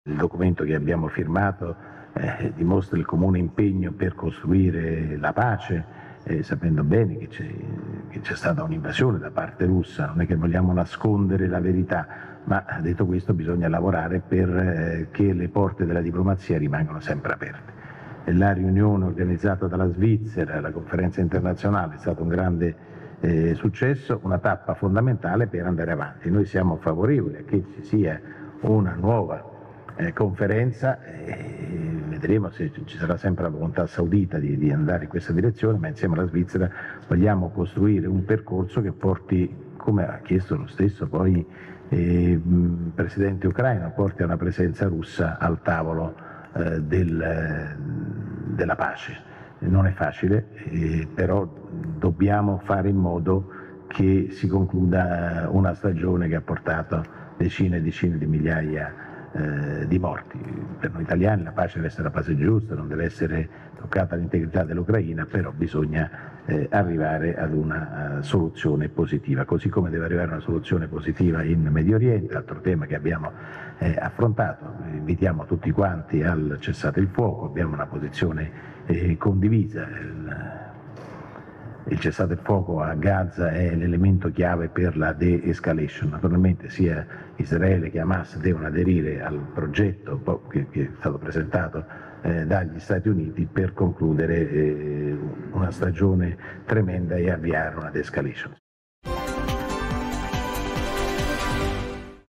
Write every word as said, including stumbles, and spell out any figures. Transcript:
Il documento che abbiamo firmato eh, dimostra il comune impegno per costruire la pace, eh, sapendo bene che c'è stata un'invasione da parte russa. Non è che vogliamo nascondere la verità, ma detto questo bisogna lavorare per eh, che le porte della diplomazia rimangano sempre aperte. La riunione organizzata dalla Svizzera, la conferenza internazionale, è stato un grande eh, successo, una tappa fondamentale per andare avanti. Noi siamo favorevoli a che ci sia una nuova eh, conferenza, eh, vedremo se ci sarà sempre la volontà saudita di, di andare in questa direzione, ma insieme alla Svizzera vogliamo costruire un percorso che porti, come ha chiesto lo stesso poi eh, il presidente ucraino, porti a una presenza russa al tavolo eh, del, della pace. Non è facile, eh, però dobbiamo fare in modo che si concluda una stagione che ha portato decine e decine di migliaia eh, di morti. Per noi italiani la pace deve essere la pace giusta, non deve essere toccata l'integrità dell'Ucraina, però bisogna eh, arrivare ad una uh, soluzione positiva, così come deve arrivare una soluzione positiva in Medio Oriente, altro tema che abbiamo eh, affrontato. Invitiamo tutti quanti al cessate il fuoco, abbiamo una posizione eh, condivisa. Il, Il cessate il fuoco a Gaza è l'elemento chiave per la de-escalation. Naturalmente sia Israele che Hamas devono aderire al progetto che, che è stato presentato eh, dagli Stati Uniti per concludere eh, una stagione tremenda e avviare una de-escalation.